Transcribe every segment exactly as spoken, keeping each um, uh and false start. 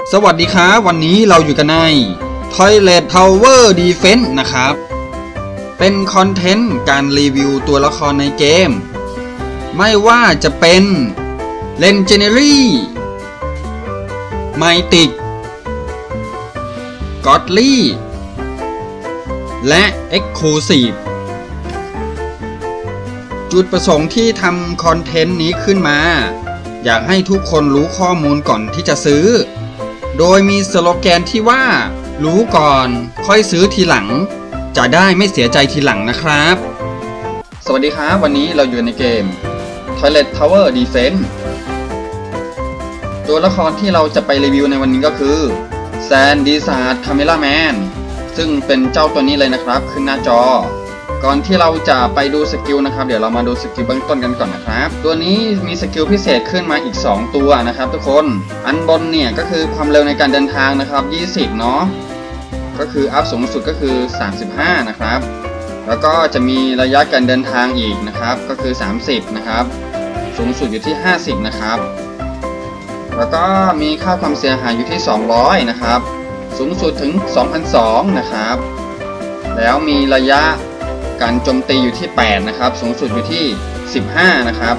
สวัสดีครับวันนี้เราอยู่กันใน Toilet Tower Defense นะครับเป็นคอนเทนต์การรีวิวตัวละครในเกมไม่ว่าจะเป็น Legendary Mythic Godly และ Exclusive จุดประสงค์ที่ทำคอนเทนต์นี้ขึ้นมาอยากให้ทุกคนรู้ข้อมูลก่อนที่จะซื้อโดยมีสโลแกนที่ว่ารู้ก่อนค่อยซื้อทีหลังจะได้ไม่เสียใจทีหลังนะครับสวัสดีครับวันนี้เราอยู่ในเกม Toilet Tower Defense ตัวละครที่เราจะไปรีวิวในวันนี้ก็คือ Sandizard Cameraman ซึ่งเป็นเจ้าตัวนี้เลยนะครับขึ้นหน้าจอก่อนที่เราจะไปดูสกิลนะครับเดี๋ยวเรามาดูสกิลเบื้องต้นกันก่อนนะครับตัวนี้มีสกิลพิเศษขึ้นมาอีกสองตัวนะครับทุกคนอันบนเนี่ยก็คือความเร็วในการเดินทางนะครับยี่สิบเนาะก็คืออัพสูงสุดก็คือสามสิบห้านะครับแล้วก็จะมีระยะการเดินทางอีกนะครับก็คือสามสิบนะครับสูงสุดอยู่ที่ห้าสิบนะครับแล้วก็มีค่าความเสียหายอยู่ที่สองร้อยนะครับสูงสุดถึง สองพันสองร้อย นะครับแล้วมีระยะการโจมตีอยู่ที่แปดนะครับสูงสุดอยู่ที่สิบห้านะครับ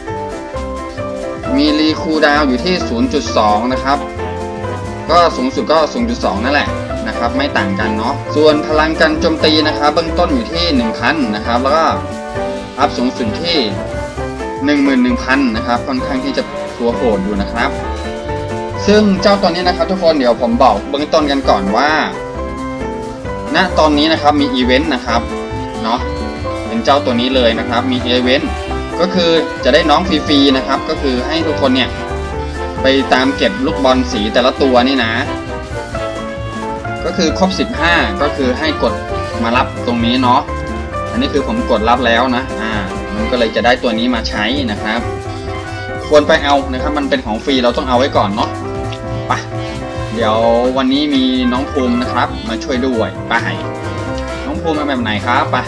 มีรีคูลดาวน์อยู่ที่ ศูนย์จุดสอง นะครับก็สูงสุดก็ ศูนย์จุดสอง นั่นแหละนะครับไม่ต่างกันเนาะส่วนพลังการโจมตีนะครับเบื้องต้นอยู่ที่ หนึ่งพัน นะครับแล้วก็อัพสูงสุดที่ หนึ่งหมื่นหนึ่งพัน นะครับค่อนข้างที่จะตัวโหดอยู่นะครับซึ่งเจ้าตัวนี้นะครับทุกคนเดี๋ยวผมบอกเบื้องต้นกันก่อนว่าณตอนนี้นะครับมีอีเวนต์นะครับเนาะเป็นเจ้าตัวนี้เลยนะครับมีอีเวนต์ก็คือจะได้น้องฟรีๆนะครับก็คือให้ทุกคนเนี่ยไปตามเก็บลูกบอลสีแต่ละตัวนี่นะก็คือครบสิบห้าก็คือให้กดมารับตรงนี้เนาะอันนี้คือผมกดรับแล้วนะอ่ามันก็เลยจะได้ตัวนี้มาใช้นะครับควรไปเอานะครับมันเป็นของฟรีเราต้องเอาไว้ก่อนเนาะไปเดี๋ยววันนี้มีน้องภูมินะครับมาช่วยด้วยไปน้องภูมิมาแบบไหนครับไป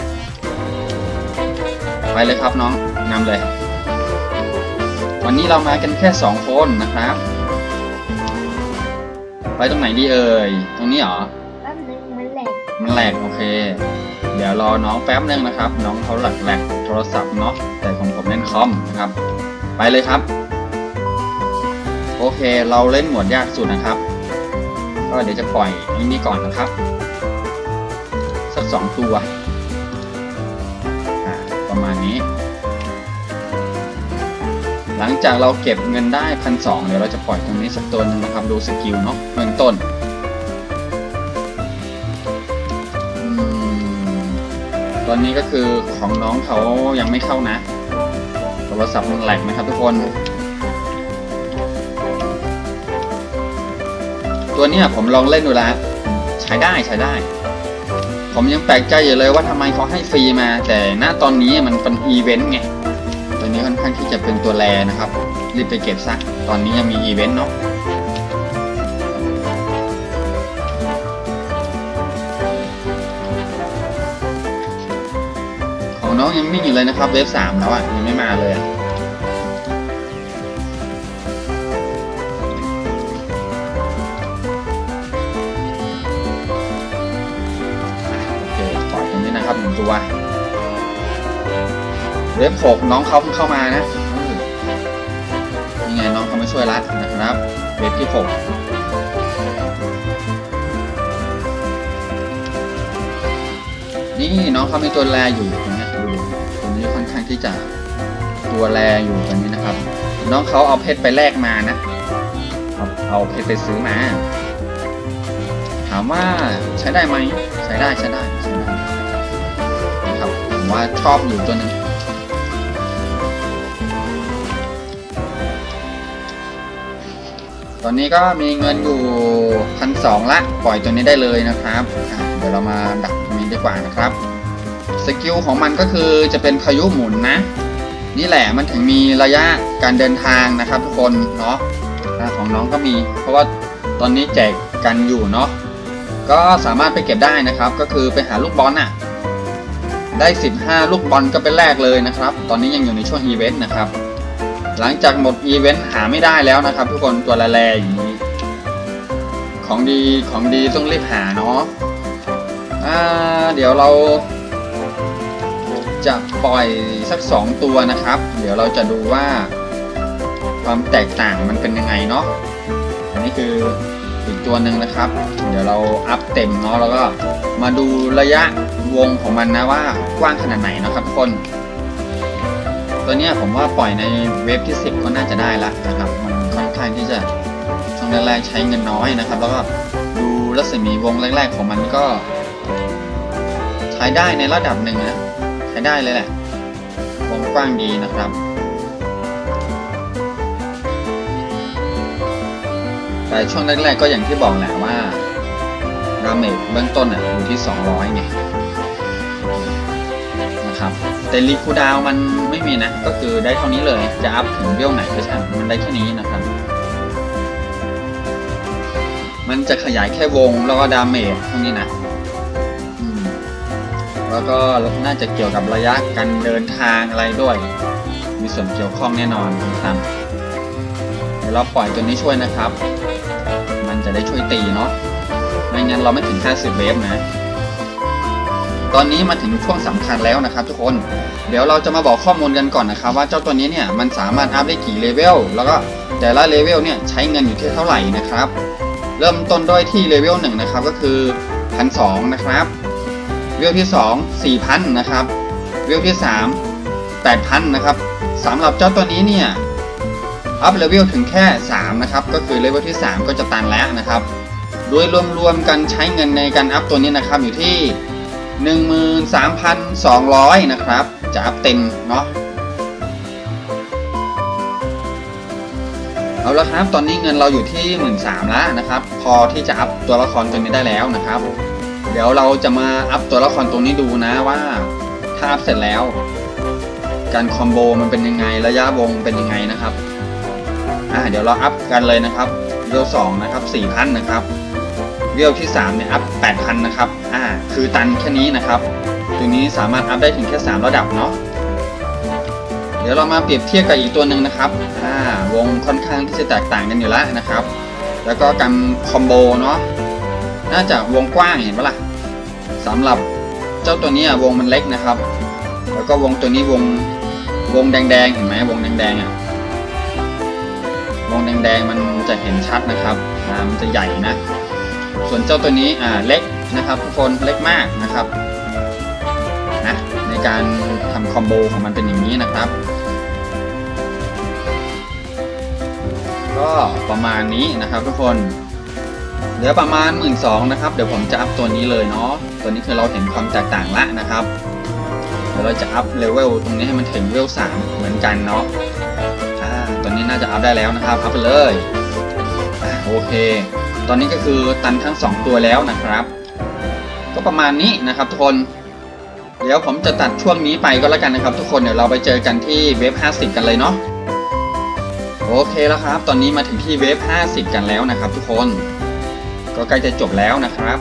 ไปเลยครับน้องนำเลยวันนี้เรามากันแค่สองคนนะครับไปตรงไหนดีเอ่ยตรงนี้เหรอแป๊บนึงมันแหลกมันแหลกโอเคเดี๋ยวรอน้องแป๊บนึงนะครับน้องเขาหลักแหลกโทรศัพท์เนาะแต่ของผมเล่นคอมนะครับไปเลยครับโอเคเราเล่นหมวดยากสุดนะครับก็เดี๋ยวจะปล่อยอันนี้ก่อนนะครับสักสองตัวประมาณนี้หลังจากเราเก็บเงินได้พันสองเดี๋ยวเราจะปล่อยตรงนี้สักตัวนึงนะครับดูสกิลเนาะเบื้องต้นตอนนี้ก็คือของน้องเขายังไม่เข้านะโทรศัพท์มันแหลกนะครับทุกคนตัวนี้ผมลองเล่นดูแล้วใช้ได้ใช้ได้ผมยังแปลกใจอยู่เลยว่าทำไมเขาให้ฟรีมาแต่ณตอนนี้มันเป็นอีเวนต์ไงตัวนี้ค่อนข้างที่จะเป็นตัวแรนะครับรีบไปเก็บซะตอนนี้ยังมีอีเวนต์เนาะของน้องยังไม่อยู่เลยนะครับเวฟสามแล้วอ่ะยังไม่มาเลยนะครับหนึ่งตัวเว็บหกน้องเขาเพิ่งเข้ามานะยังไงน้องเขาไม่ช่วยรัดนะครับเว็บที่หกนี่น้องเขามีตัวแรอยู่ตรงนี้ดูตัวนี้ค่อนข้างที่จะตัวแรอยู่ตรงนี้นะครับน้องเขาเอาเพชรไปแลกมานะเอาเอาเพชรไปซื้อมาถามว่าใช้ได้ไหมใช้ได้ใช้ได้ใช้ได้ผมว่าชอบอยู่ตัวนึงตอนนี้ก็มีเงินอยู่พันสองละปล่อยตัวนี้ได้เลยนะครับเดี๋ยวเรามาดักตรงนี้ดีกว่านะครับสกิลของมันก็คือจะเป็นพายุหมุนนะนี่แหละมันถึงมีระยะการเดินทางนะครับทุกคนเนาะของน้องก็มีเพราะว่าตอนนี้แจกกันอยู่เนาะก็สามารถไปเก็บได้นะครับก็คือไปหาลูกบอลน่ะได้สิบห้าลูกบอลก็เป็นแรกเลยนะครับตอนนี้ยังอยู่ในช่วงอีเวนต์นะครับ หลังจากหมดอีเวนต์หาไม่ได้แล้วนะครับทุกคนตัวแร่ๆอย่างนี้ของดีของดีต้องรีบหาเนาะอ่าเดี๋ยวเราจะปล่อยสักสองตัวนะครับเดี๋ยวเราจะดูว่าความแตกต่างมันเป็นยังไงเนาะอันนี้คืออีกตัวหนึ่งนะครับเดี๋ยวเราอัพเต็มเนาะแล้วก็มาดูระยะวงของมันนะว่ากว้างขนาดไหนนะครับทุกคนตัวนี้ผมว่าปล่อยในเวฟที่สิบก็น่าจะได้ละนะครับมันค่อนข้างที่จะช่วงแรกๆใช้เงินน้อยนะครับแล้วก็ดูรัศมีวงแรกๆของมันก็ใช้ได้ในระดับหนึ่งนะใช้ได้เลยแหละวงกว้างดีนะครับแต่ช่วงแรกๆก็อย่างที่บอกแหละว่าดาเมจเบื้องต้นอ่ะอยู่ที่สองร้อยไงนะครับแต่รีคูดาวมันไม่มีนะก็คือได้เท่านี้เลยจะอัพถึงเวลไหนก็ช่างมันได้แค่นี้นะครับมันจะขยายแค่วงแล้วก็ดาเมจเท่านี้นะแล้วก็น่าจะเกี่ยวกับระยะการเดินทางอะไรด้วยมีส่วนเกี่ยวข้องแน่นอนนะครับเดี๋ยวเราปล่อยตัวนี้ช่วยนะครับมันจะได้ช่วยตีเนาะไม่งั้นเราไม่ถึงห้าสิบเวฟนะตอนนี้มาถึงช่วงสำคัญแล้วนะครับทุกคนเดี๋ยวเราจะมาบอกข้อมูลกันก่อนนะครับว่าเจ้าตัวนี้เนี่ยมันสามารถอัพได้กี่เลเวลแล้วก็แต่ละเลเวลเนี่ยใช้เงินอยู่ที่เท่าไหร่นะครับเริ่มต้นด้วยที่เลเวลหนึ่งนะครับก็คือพันสองนะครับเวลที่สอง สี่พัน นะครับเวลที่สาม แปดพัน นะครับสำหรับเจ้าตัวนี้เนี่ยอัพเลเวลถึงแค่สามนะครับก็คือเลเวลที่สามก็จะตันแล้วนะครับโดยรวมๆกันใช้เงินในการอัพตัวนี้นะครับอยู่ที่ หนึ่งหมื่นสามพันสองร้อย นะครับจะอัพเต็มเนาะเอาละครับตอนนี้เงินเราอยู่ที่ หนึ่งหมื่นสามพัน แล้วนะครับพอที่จะอัพตัวละครตัวนี้ได้แล้วนะครับเดี๋ยวเราจะมาอัพตัวละครตัวนี้ดูนะว่าถ้าอัพเสร็จแล้วการคอมโบมันเป็นยังไงระยะวงเป็นยังไงนะครับอ่าเดี๋ยวเราอัพกันเลยนะครับเวลสองนะครับ สี่พัน นะครับเวลที่สามเนี่ยอัพ แปดพัน นะครับอ่าคือตันแค่นี้นะครับตัวนี้สามารถอัพได้ถึงแค่สามระดับเนาะเดี๋ยวเรามาเปรียบเทียบกับอีกตัวหนึ่งนะครับอ่าวงค่อนข้างที่จะแตกต่างกันอยู่แล้วนะครับแล้วก็การคอมโบเนาะน่าจะวงกว้างเห็นปะล่ะสำหรับเจ้าตัวนี้วงมันเล็กนะครับแล้วก็วงตัวนี้วงวงแดงๆเห็นไหมวงแดงๆอ่ะวงแดงๆมันจะเห็นชัดนะครับอ่ามันจะใหญ่นะส่วนเจ้าตัวนี้อ่าเล็กนะครับทุกคนเล็กมากนะครับนะในการทำคอมโบของมันเป็นอย่างนี้นะครับก็ประมาณนี้นะครับทุกคนเหลือประมาณ หนึ่งหมื่นสองพัน นะครับเดี๋ยวผมจะอัพตัวนี้เลยเนาะตัวนี้คือเราเห็นความแตกต่างละนะครับเดี๋ยวเราจะอัพเลเวลตรงนี้ให้มันถึงเลเวลสามเหมือนกันเนาะอ่าตัวนี้น่าจะอัพได้แล้วนะครับอัพไปเลยอ่าโอเคตอนนี้ก็คือตันทั้งสองตัวแล้วนะครับก็ประมาณนี้นะครับทุกคนเดี๋ยวผมจะตัดช่วงนี้ไปก็แล้วกันนะครับทุกคนเดี๋ยวเราไปเจอกันที่เวฟห้าสิบกันเลยเนาะโอเคแล้วครับตอนนี้มาถึงที่เวฟห้าสิบกันแล้วนะครับทุกคนก็ใกล้จะจบแล้วนะครับ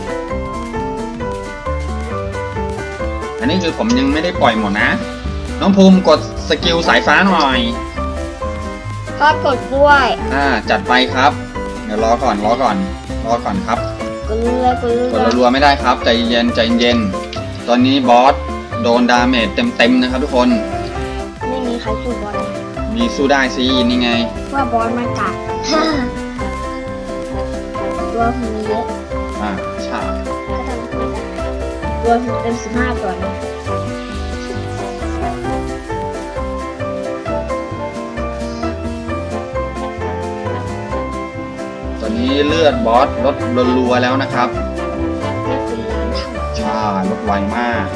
อันนี้คือผมยังไม่ได้ปล่อยหมดนะน้องภูมิกดสกิลสายฟ้าหน่อยก็กดด้วยอ่าจัดไปครับเดี๋ยวรอก่อนรอก่อนรอก่อนครับกดรัวกดรัวกดรัวไม่ได้ครับใจเย็นใจเย็นตอนนี้บอสโดนดาเมจเต็มๆนะครับทุกคนไม่มีใครสู้บอสมีสู้ได้สินี่ไงว่าบอสมันกัดตัวผมมีเยอะอ่าใช่ตัวผมเป็นสิบห้าตัวนะตอนนี้เลือดบอสลดรัวๆแล้วนะครับใช่ลดไวมาก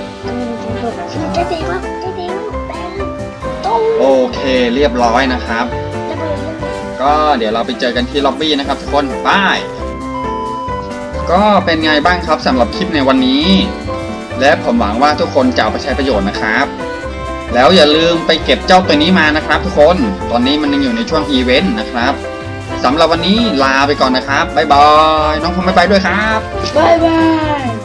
โอเคเรียบร้อยนะครับก็เดี๋ยวเราไปเจอกันที่ล็อบบี้นะครับทุกคนบายก็เป็นไงบ้างครับสำหรับคลิปในวันนี้และผมหวังว่าทุกคนจะเอาไปใช้ประโยชน์นะครับแล้วอย่าลืมไปเก็บเจ้าตัวนี้มานะครับทุกคนตอนนี้มันยังอยู่ในช่วงอีเวนต์นะครับสำหรับวันนี้ลาไปก่อนนะครับบ๊ายบายน้องภูมิบ๊ายบายด้วยครับบ๊ายบาย